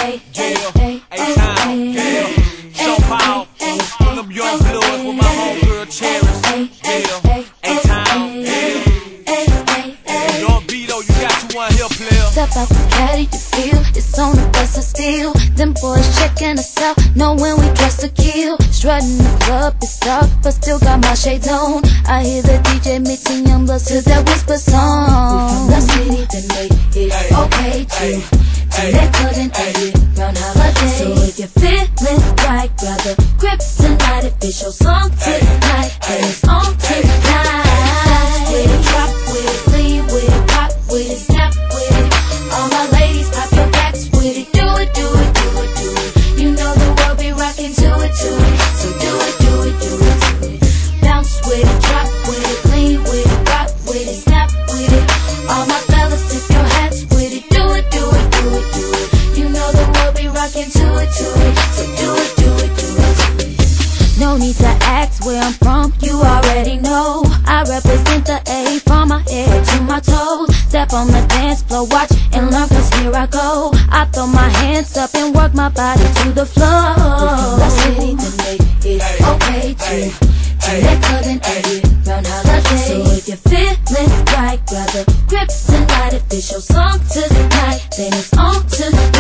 A-time, yeah. So powerful. Them young bloods with my homegirl Cherish, yeah. A-time, yeah. Don't be though, you got 2-1 here, player. Step out the caddy to feel it's on the bus I steal. Them boys checking us out, knowing we dress to kill. Strutting the club, it's dark, but still got my shades on. I hear the DJ mixing young bloods to that whisper song. We from the city that made it okay to that couldn't edit round holiday. So if you're feeling right, grab a grip tonight. If it's your song tonight, then it's on tonight. Dance with it, drop with it, lean with it, pop with it, snap with it. All my ladies, pop your backs with it. Do it, do it, do it, do it. You know the world be rocking to it, to it. So do it, do it, do it, do it. Bounce with it, drop with it, lean with it, rock with it, snap with it. All my fellas, tip your hats with it. Do it, do it, do it, do it. You know the world be rocking to it, to it. So do it, do it, do it, do it. No need to ask where I'm from, you already know. I represent the A from my head to my toes. Step on the dance floor, watch and learn, cause here I go. I throw my hands up and work my body to the floor. We from the city that made it okay to that couldn't edit round holiday. So if you're feeling right, grab a grip tonight. If it's your song tonight, then it's on tonight.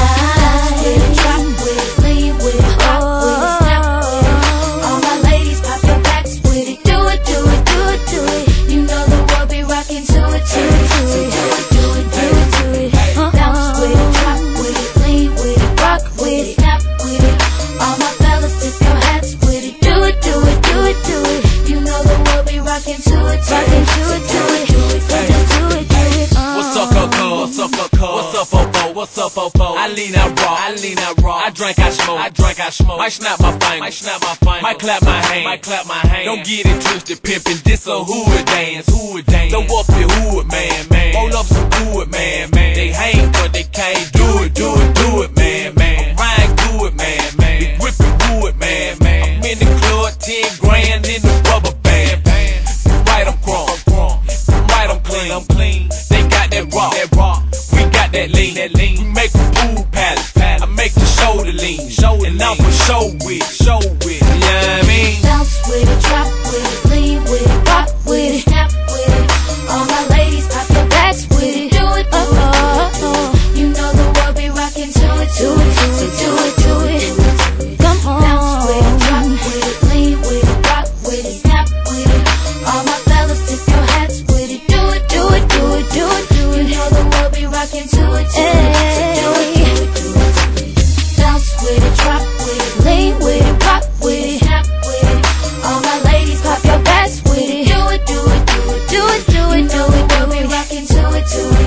Dance with it, drop with it, lean with it, rock with it, snap with it. All my ladies, pop your backs with it. Do it, do it, do it, do it. You know the world be rocking to it, to it, to it. So do it, do it, do it, do it. Bounce with it, drop with it, lean with it, rock with it, snap with it. All my fellas, tip your hats with it. Do it, do it, do it, do it. You know the world be rocking to it, rocking to it, to it. So just do it, do it. What's up, Coco? What's up, Coco? What's up, Fofo? What's up, Fofo? I lean out raw, I lean out raw. I drink, I smoke, I drink, I smoke. Might snap my finger, might snap my finger. Might clap my hand, might clap my hand. Don't get it twisted, pimpin'. This a hood dance, hood dance. Throw up your hood, man, man. Roll up some wood, man, man. They hate, but they can't do it, do it, do it, man, man. I'm riding good, man, man. Be whipping wood, man, man. I'm in the club, 10 grand in the rubber band, band. Right, I'm crunk, right, I'm clean, I'm clean. They got that rock, we got that lean, that lean. We make a pool palace, I make the shoulder lean, and I'm for show with, you know what I mean? Bounce with it, drop with it, lean with it, rock with it, snap with it. All my ladies, pop your backs with it. Do it, do it, do it. You know the world be rocking to it, to it, to it. So do it, do it. Come on. Bounce with it, drop with it, lean with it, rock with it, snap with it. All my fellas, tip your hats with it. Do it, do it, do it, do it, do it. You know the world be rocking to it, to it. So do it, do it, do it. Bounce with it, drop with it, lean with it, rock with it, snap with it. All my ladies, pop your backs with it. Do it, do it, do it, do it, do it. You know the world be rocking to it, to it.